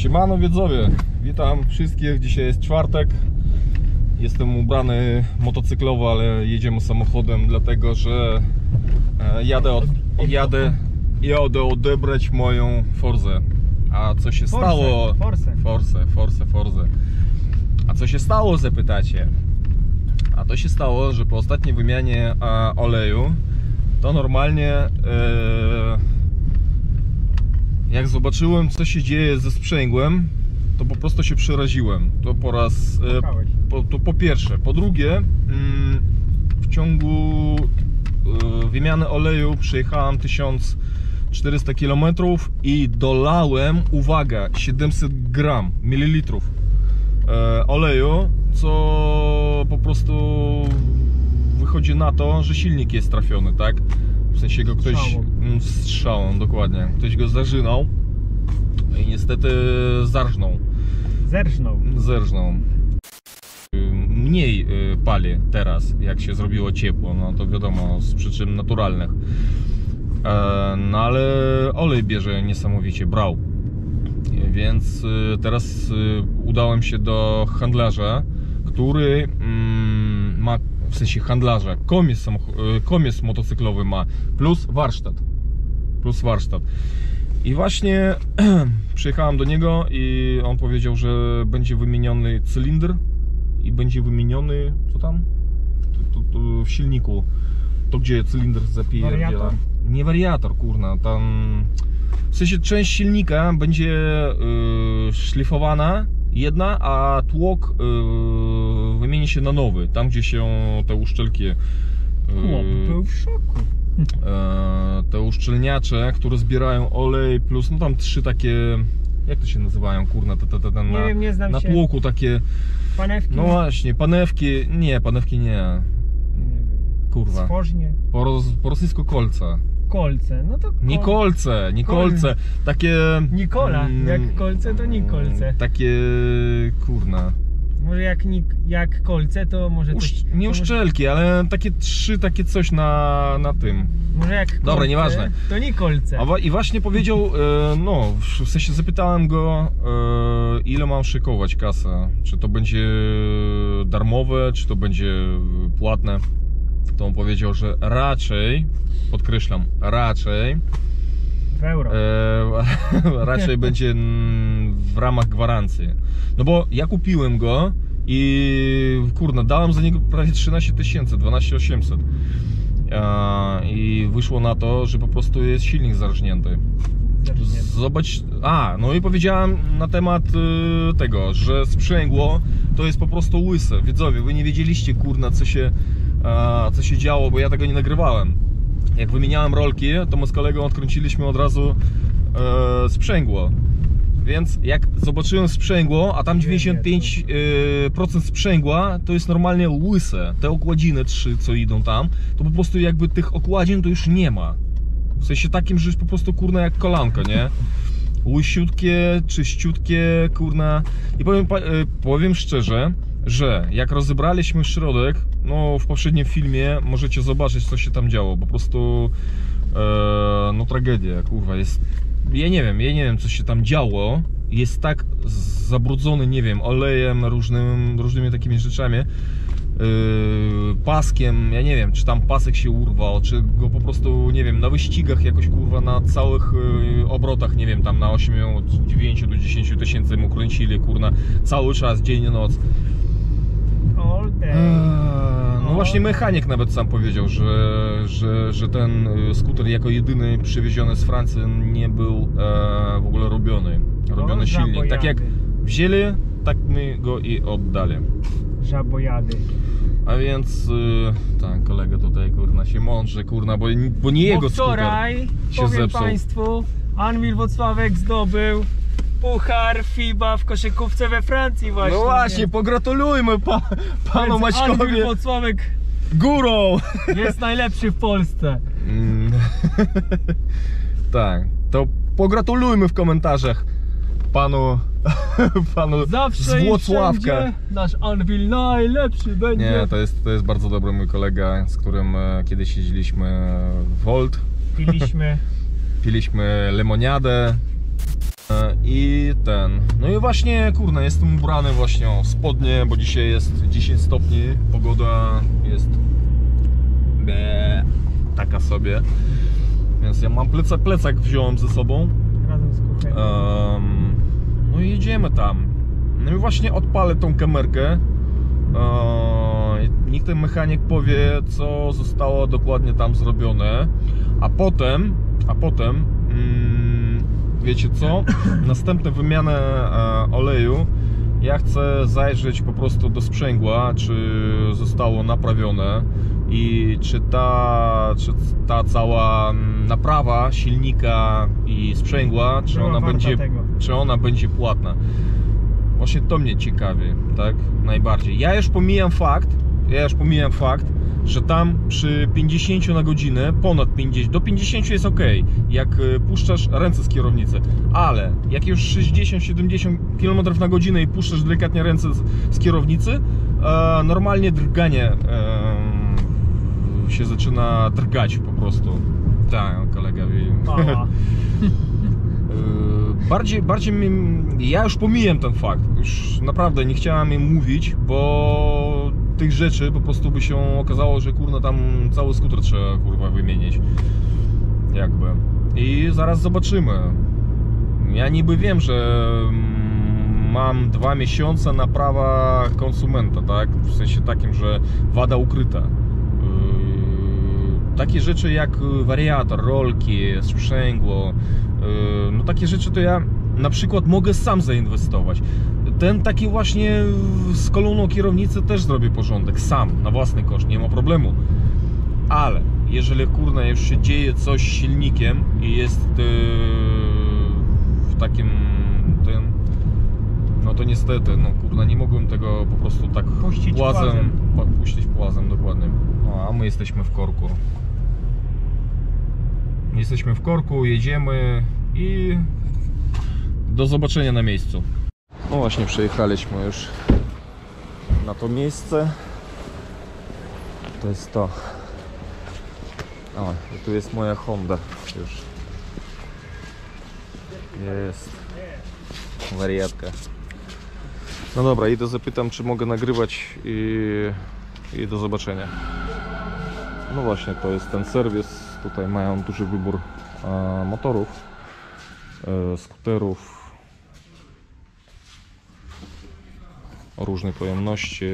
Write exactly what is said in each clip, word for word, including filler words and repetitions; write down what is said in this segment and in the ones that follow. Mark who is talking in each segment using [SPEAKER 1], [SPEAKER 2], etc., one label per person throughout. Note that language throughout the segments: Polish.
[SPEAKER 1] Siemano widzowie, witam wszystkich. Dzisiaj jest czwartek. Jestem ubrany motocyklowo, ale jedziemy samochodem, dlatego że jadę, od, jadę, jadę odebrać moją Forzę. A co się
[SPEAKER 2] Force,
[SPEAKER 1] stało?
[SPEAKER 2] Force.
[SPEAKER 1] Force, Force, Force. A co się stało, zapytacie? A to się stało, że po ostatniej wymianie a, oleju to normalnie e, jak zobaczyłem, co się dzieje ze sprzęgłem, to po prostu się przeraziłem. To po raz e, po, to po pierwsze. Po drugie, mm, w ciągu e, wymiany oleju przejechałem tysiąc czterysta kilometrów i dolałem, uwaga, siedemset gram, mililitrów e, oleju, co po prostu wychodzi na to, że silnik jest trafiony, tak? W sensie go ktoś
[SPEAKER 2] strzałą,
[SPEAKER 1] strzałą dokładnie. Ktoś go zażynął i niestety zarżnął.
[SPEAKER 2] Zerżnął.
[SPEAKER 1] Zerżnął. Mniej pali teraz, jak się zrobiło ciepło, no to wiadomo, z przyczyn naturalnych. No ale olej bierze niesamowicie, brał. Więc teraz udałem się do handlarza, który ma, w sensie handlarza, komis, komis motocyklowy ma, plus warsztat. Plus warsztat. I właśnie przyjechałem do niego i on powiedział, że będzie wymieniony cylinder i będzie wymieniony, co tam? To, to, to w silniku. To gdzie cylinder zapierdziela. Nie wariator, kurna, tam... W sensie część silnika będzie yy, szlifowana, jedna, a tłok yy, wymieni się na nowy, tam gdzie się te uszczelki... Yy,
[SPEAKER 2] Chłop był w szoku.
[SPEAKER 1] Yy, te uszczelniacze, które zbierają olej, plus no tam trzy takie... Jak to się nazywają, kurna, te, te, te, te,
[SPEAKER 2] nie
[SPEAKER 1] na,
[SPEAKER 2] wiem, nie znam
[SPEAKER 1] na
[SPEAKER 2] się.
[SPEAKER 1] tłoku takie...
[SPEAKER 2] Panewki?
[SPEAKER 1] No właśnie, panewki... Nie, panewki nie.
[SPEAKER 2] Nie wiem.
[SPEAKER 1] Kurwa.
[SPEAKER 2] Stworznie.
[SPEAKER 1] Po, roz, po rosyjsku kolce.
[SPEAKER 2] Kolce, no to kol...
[SPEAKER 1] Nie kolce, nie kolce, takie...
[SPEAKER 2] Nikola,
[SPEAKER 1] mm,
[SPEAKER 2] jak kolce to Nikolce.
[SPEAKER 1] Takie... kurna.
[SPEAKER 2] Może jak, nik, jak kolce to może...
[SPEAKER 1] Usz,
[SPEAKER 2] to,
[SPEAKER 1] nie
[SPEAKER 2] to
[SPEAKER 1] uszczelki, ale takie trzy, takie coś na, na tym.
[SPEAKER 2] Może jak kolce,
[SPEAKER 1] Dobra, nieważne.
[SPEAKER 2] To Nikolce.
[SPEAKER 1] A I właśnie powiedział, e, no, w sensie zapytałem go, e, ile mam szykować kasę. Czy to będzie darmowe, czy to będzie płatne. To on powiedział, że raczej, podkreślam, raczej
[SPEAKER 2] w euro.
[SPEAKER 1] E, raczej będzie w ramach gwarancji. No bo ja kupiłem go i kurna, dałem za niego prawie trzynaście tysięcy, dwanaście tysięcy osiemset. E, I wyszło na to, że po prostu jest silnik zarżnięty. Zobacz, a, no i powiedziałem na temat y, tego, że sprzęgło to jest po prostu łyse. Widzowie, wy nie wiedzieliście, kurna, co się, a, co się działo, bo ja tego nie nagrywałem. Jak wymieniałem rolki, to my z kolegą odkręciliśmy od razu e, sprzęgło. Więc jak zobaczyłem sprzęgło, a tam dziewięćdziesiąt pięć procent sprzęgła to jest normalnie łyse. Te okładziny trzy, co idą tam, to po prostu jakby tych okładzin to już nie ma. W sensie takim, że jest po prostu, kurna, jak kolanko, nie? Łysiutkie, czyściutkie, kurna. I powiem, powiem szczerze, że jak rozebraliśmy środek, no w poprzednim filmie możecie zobaczyć, co się tam działo. Po prostu e, no tragedia, kurwa, jest... Ja nie wiem, ja nie wiem, co się tam działo. Jest tak zabrudzony, nie wiem, olejem, różnym, różnymi takimi rzeczami. Yy, paskiem, ja nie wiem, czy tam pasek się urwał, czy go po prostu, nie wiem, na wyścigach jakoś, kurwa, na całych yy, obrotach, nie wiem, tam na osiem, dziewięć do dziesięciu tysięcy mu kręcili, kurna, cały czas, dzień i noc.
[SPEAKER 2] All day.
[SPEAKER 1] Eee, no właśnie mechanik nawet sam powiedział, że, że, że ten skuter jako jedyny przywieziony z Francji nie był e, w ogóle robiony, robiony silnik. Tak jak wzięli, tak my go i oddali.
[SPEAKER 2] Żabojady.
[SPEAKER 1] A więc yy, tak, kolega tutaj, kurna, się mądrze, kurna, bo, bo nie jego
[SPEAKER 2] wczoraj,
[SPEAKER 1] skuter się
[SPEAKER 2] powiem
[SPEAKER 1] zepsuł.
[SPEAKER 2] Państwu, Anwil Włocławek zdobył puchar FIBA w koszykówce we Francji właśnie.
[SPEAKER 1] No właśnie, pogratulujmy pa, panu
[SPEAKER 2] Więc
[SPEAKER 1] Maćkowi.
[SPEAKER 2] Anwil Włocławek
[SPEAKER 1] górą
[SPEAKER 2] jest najlepszy w Polsce.
[SPEAKER 1] Mm. Tak, to pogratulujmy w komentarzach panu, panu
[SPEAKER 2] Zawsze
[SPEAKER 1] z Włocławka.
[SPEAKER 2] Nasz Anwil najlepszy będzie.
[SPEAKER 1] Nie, to jest, to jest bardzo dobry mój kolega, z którym e, kiedyś jeździliśmy w Volt.
[SPEAKER 2] Piliśmy.
[SPEAKER 1] Piliśmy lemoniadę. I ten, no i właśnie, kurna, jestem ubrany właśnie o spodnie, bo dzisiaj jest dziesięć stopni, pogoda jest be, taka sobie, więc ja mam plecak, plecak wziąłem ze sobą.
[SPEAKER 2] Razem z kuchenką.
[SPEAKER 1] Um, no i jedziemy tam. No i właśnie odpalę tą kamerkę. Um, niech ten mechanik powie, co zostało dokładnie tam zrobione, a potem, a potem, um, wiecie co? Następna wymiana e, oleju. Ja chcę zajrzeć po prostu do sprzęgła, czy zostało naprawione i czy ta, czy ta cała naprawa silnika i sprzęgła, czy ona będzie, czy ona będzie płatna. Właśnie to mnie ciekawi, tak? Najbardziej. Ja już pomijam fakt, ja już pomijam fakt, że tam przy pięćdziesięciu na godzinę, ponad pięćdziesiąt, do pięćdziesięciu jest ok, jak puszczasz ręce z kierownicy, ale jak już sześćdziesiąt siedemdziesiąt kilometrów na godzinę i puszczasz delikatnie ręce z, z kierownicy, e, normalnie drganie e, się zaczyna drgać po prostu. Tak, kolega wie. Bardziej, bardziej mi, ja już pomijam ten fakt, już naprawdę nie chciałem im mówić, bo tych rzeczy po prostu by się okazało, że kurna tam cały skuter trzeba kurwa wymienić, jakby. I zaraz zobaczymy. Ja niby wiem, że mam dwa miesiące na prawa konsumenta, tak? W sensie takim, że wada ukryta. Takie rzeczy jak wariator, rolki, sprzęgło, no takie rzeczy to ja na przykład mogę sam zainwestować. Ten taki właśnie z koloną kierownicy też zrobię porządek, sam, na własny koszt, nie ma problemu. Ale jeżeli kurna już się dzieje coś z silnikiem i jest yy, w takim ten, no to niestety, no kurna, nie mogłem tego po prostu tak
[SPEAKER 2] puścić
[SPEAKER 1] płazem,
[SPEAKER 2] płazem.
[SPEAKER 1] puścić płazem, dokładnie. No, a my jesteśmy w korku. Jesteśmy w korku, jedziemy i do zobaczenia na miejscu. No właśnie, przyjechaliśmy już na to miejsce. To jest to. O, i tu jest moja Honda już. Jest wariatka. No dobra, idę zapytam, czy mogę nagrywać i, i do zobaczenia. No właśnie, to jest ten serwis. Tutaj mają duży wybór e, motorów, e, skuterów o różnej pojemności.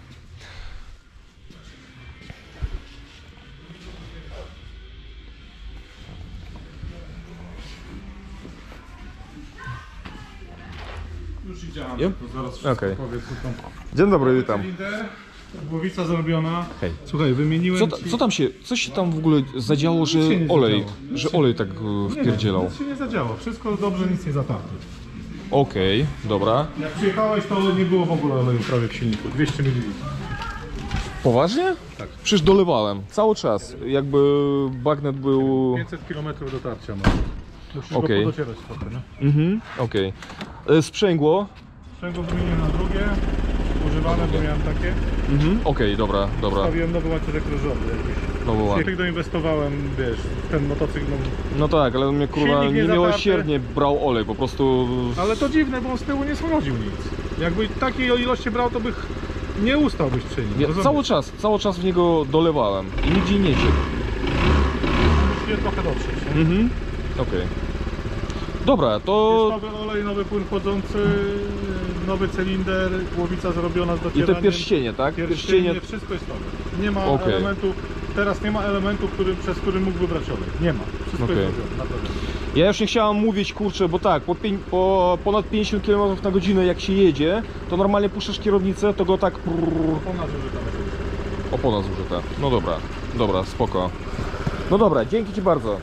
[SPEAKER 3] Już idziemy,
[SPEAKER 1] Yep.
[SPEAKER 3] to zaraz wszystko
[SPEAKER 1] Okej.
[SPEAKER 3] powiedz, co tam.
[SPEAKER 1] Dzień dobry, witam.
[SPEAKER 3] Cylinder, głowica zrobiona.
[SPEAKER 1] Hej.
[SPEAKER 3] Słuchaj, wymieniłem
[SPEAKER 1] Co, ta,
[SPEAKER 3] ci...
[SPEAKER 1] co tam się, co się tam w ogóle zadziało, że
[SPEAKER 3] Nic się nie
[SPEAKER 1] olej,
[SPEAKER 3] zadziało. Nic
[SPEAKER 1] że
[SPEAKER 3] się-
[SPEAKER 1] olej tak e,
[SPEAKER 3] Nie,
[SPEAKER 1] wpierdzielał?
[SPEAKER 3] nic się nie zadziało, wszystko dobrze, nic nie zatarto.
[SPEAKER 1] Okej, dobra.
[SPEAKER 3] Jak przyjechałeś, to nie było w ogóle oleju prawie w silniku, dwieście mililitrów.
[SPEAKER 1] Poważnie?
[SPEAKER 3] Tak.
[SPEAKER 1] Przecież dolewałem, cały czas, jakby bagnet był...
[SPEAKER 3] pięćset kilometrów dotarcia ma. Musisz
[SPEAKER 1] Okej.
[SPEAKER 3] go podocierać trochę, no.
[SPEAKER 1] Mhm, okej. E, Sprzęgło?
[SPEAKER 3] Sprzęgło wymieniłem na drugie, używane, bo miałem takie.
[SPEAKER 1] Mhm, okej, dobra, dobra.
[SPEAKER 3] Stawiłem nowy łańcuszek różowy jakiś.
[SPEAKER 1] No było ładnie.
[SPEAKER 3] Jak doinwestowałem, wiesz, w ten motocykl, no.
[SPEAKER 1] No tak, ale mnie kurwa
[SPEAKER 3] Silnik nie
[SPEAKER 1] niemiłosiernie brał olej, po prostu...
[SPEAKER 3] Ale to dziwne, bo on z tyłu nie schodził nic. Jakby takiej ilości brał, to bych nie ustałbyś przy nim.
[SPEAKER 1] Ja,
[SPEAKER 3] rozumiesz?
[SPEAKER 1] cały czas, cały czas w niego dolewałem i nigdzie nie ciekł.
[SPEAKER 3] Musi je trochę dotrzeć. Nie?
[SPEAKER 1] Mhm, okej. Dobra, to...
[SPEAKER 3] Jest nowy olej, nowy płyn chłodzący, nowy cylinder, głowica zrobiona z
[SPEAKER 1] I
[SPEAKER 3] docieraniem.
[SPEAKER 1] te pierścienie, tak?
[SPEAKER 3] Pierścienie, wszystko jest nowe. Nie ma
[SPEAKER 1] Okej.
[SPEAKER 3] elementu, teraz nie ma elementu, który, przez który mógłby brać olej. Nie ma. Wszystko
[SPEAKER 1] Okej.
[SPEAKER 3] jest zrobione, naprawdę.
[SPEAKER 1] Ja już nie chciałem mówić, kurczę, bo tak, po, pię- po ponad pięćdziesiąt kilometrów na godzinę jak się jedzie, to normalnie puszczasz kierownicę, to go tak... prrr,
[SPEAKER 3] Opona zużyta.
[SPEAKER 1] opona zużyta. No dobra, dobra, spoko. No dobra, dzięki Ci bardzo.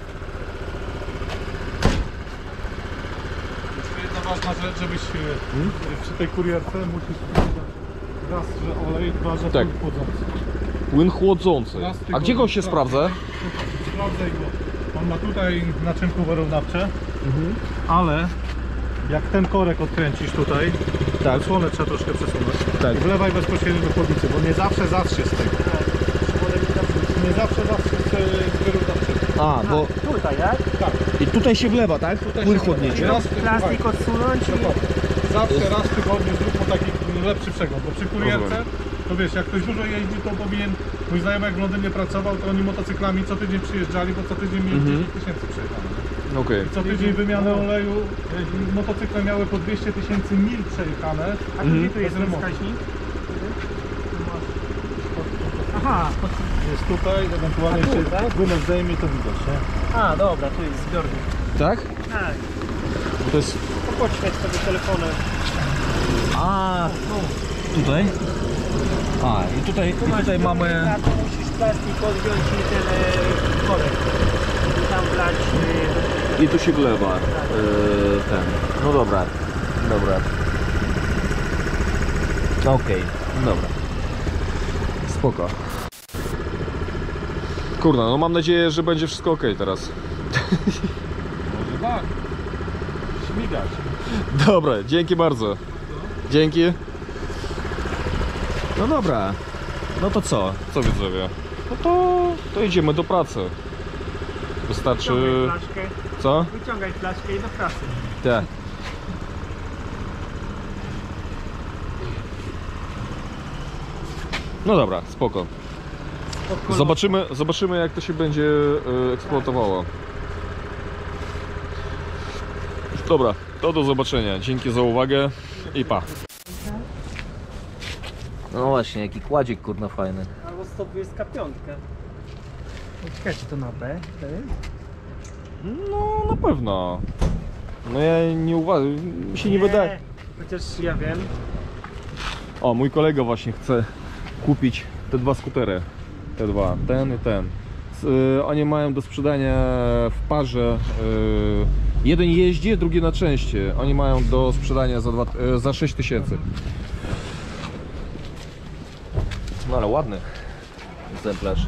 [SPEAKER 3] Jeszcze jedna ważna rzecz, żebyś e,
[SPEAKER 1] Hmm?
[SPEAKER 3] przy tej kurierce musisz raz, że olej, dwa, że
[SPEAKER 1] Tak.
[SPEAKER 3] płyn chłodzący.
[SPEAKER 1] Płyn chłodzący.
[SPEAKER 3] Raz
[SPEAKER 1] A
[SPEAKER 3] tylko
[SPEAKER 1] gdzie go się sprawdza?
[SPEAKER 3] Sprawdzaj go. On ma tutaj naczynku wyrównawcze,
[SPEAKER 1] Mhm.
[SPEAKER 3] ale jak ten korek odkręcisz tutaj,
[SPEAKER 1] Tak.
[SPEAKER 3] osłonę trzeba troszkę przesunąć.
[SPEAKER 1] Tak.
[SPEAKER 3] Wlewaj bezpośrednio do chłodnicy, bo nie zawsze zastrze z tego. Nie zawsze zastrze z wyrównawczego.
[SPEAKER 1] A, bo
[SPEAKER 2] Tutaj, tak?
[SPEAKER 1] i tutaj się wlewa, tak?
[SPEAKER 3] Tutaj
[SPEAKER 1] Płyn
[SPEAKER 3] się
[SPEAKER 1] chłodniczy.
[SPEAKER 3] wlewa.
[SPEAKER 2] Plastik odsunąć i...
[SPEAKER 3] Dokładnie. Zawsze raz w tygodniu zróbmy taki lepszy przegląd, bo przy kurierce,
[SPEAKER 1] Rozumiem.
[SPEAKER 3] to wiesz, jak ktoś dużo jeździ, to powinien, mój znajomy jak w Londynie pracował, to oni motocyklami co tydzień przyjeżdżali, bo co tydzień mieli
[SPEAKER 1] Mhm.
[SPEAKER 3] dziesięć tysięcy przejechane.
[SPEAKER 1] Okej.
[SPEAKER 3] Co tydzień wymianę oleju, e, motocykle miały po dwieście tysięcy mil przejechane.
[SPEAKER 2] A
[SPEAKER 1] Mhm.
[SPEAKER 2] gdzie tu jest
[SPEAKER 3] Bez
[SPEAKER 2] ten
[SPEAKER 3] remontu.
[SPEAKER 2] wskaźnik? Aha, pod...
[SPEAKER 3] Jest tutaj, ewentualnie
[SPEAKER 2] A tu,
[SPEAKER 3] jeszcze
[SPEAKER 2] tak?
[SPEAKER 3] płynę zdejmie, to widać, nie?
[SPEAKER 2] A, dobra, tu jest zbiornik.
[SPEAKER 1] Tak?
[SPEAKER 2] Tak,
[SPEAKER 1] To jest...
[SPEAKER 2] to podświeć sobie telefonem.
[SPEAKER 1] A, tutaj? A, i tutaj, i tutaj mamy...
[SPEAKER 2] A tu musisz plastik odjąć i ten e, korek. I tam wlać... E,
[SPEAKER 1] I tu się wlewa yy, ten. No dobra, dobra. Okej, dobra. Spoko. Kurna, no mam nadzieję, że będzie wszystko ok teraz.
[SPEAKER 3] Może tak. Śmigać.
[SPEAKER 1] Dobra, dzięki bardzo. Dzięki. No dobra. No to co? Co widzowie? No to, to idziemy do pracy. Wystarczy...
[SPEAKER 2] Wyciągaj flaszkę,
[SPEAKER 1] Co?
[SPEAKER 2] wyciągaj flaszkę i do pracy.
[SPEAKER 1] Tak. No dobra, spoko. Zobaczymy, zobaczymy jak to się będzie y, eksploatowało. Dobra, to do zobaczenia. Dzięki za uwagę i pa. No właśnie, jaki kładzik kurna fajny.
[SPEAKER 2] Albo sto dwadzieścia pięć. Czekajcie, to na B wtedy?
[SPEAKER 1] No na pewno. No ja nie uważam, mi się nie wydaje.
[SPEAKER 2] Chociaż ja wiem.
[SPEAKER 1] O, mój kolega właśnie chce kupić te dwa skutery. Te dwa, ten i ten. S- y, oni mają do sprzedania w parze. Y, jeden jeździ, drugi na części. Oni mają do sprzedania za, dwa, y, za sześć tysięcy. No ale ładny egzemplarz.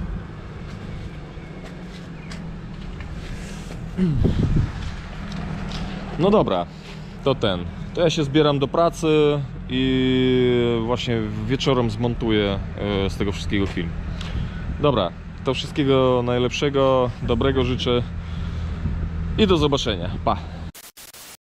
[SPEAKER 1] No dobra, to ten. To ja się zbieram do pracy i właśnie wieczorem zmontuję e, z tego wszystkiego film. Dobra, to wszystkiego najlepszego, dobrego życzę i do zobaczenia. Pa!